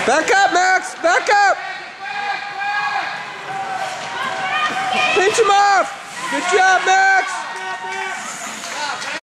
Back up, Max! Back up! Pinch him off! Good job, Max!